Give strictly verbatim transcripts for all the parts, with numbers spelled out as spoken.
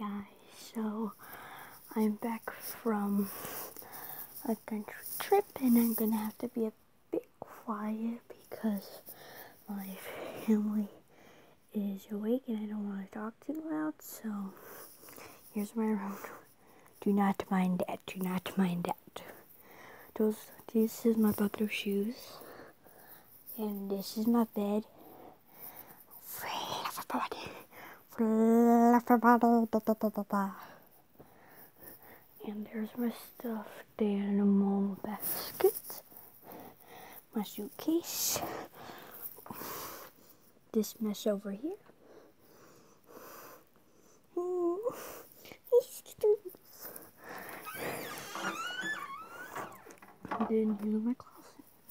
guys, so I'm back from a country trip and I'm gonna have to be a bit quiet because my family is awake and I don't want to talk too loud. So here's my room. Do not mind that. Do not mind that. Those, this is my bucket of shoes, and this is my bed. And there's my stuffed animal basket, my suitcase, this mess over here. And then here's my closet.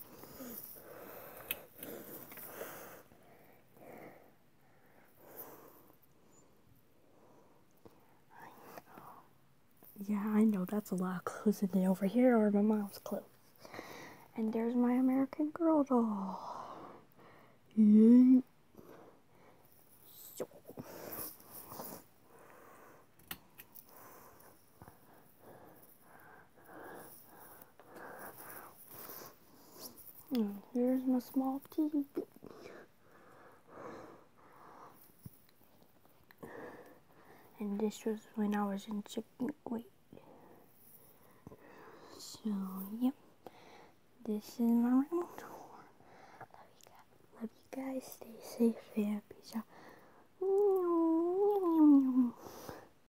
Yeah, I know that's a lot of clothes. And then over here are my mom's clothes. And there's my American Girl doll. Yeah. So. And here's my small T V. And this was when I was in second grade. So, yep. This is my room tour. Love you guys. Love you guys. Stay safe and peace out.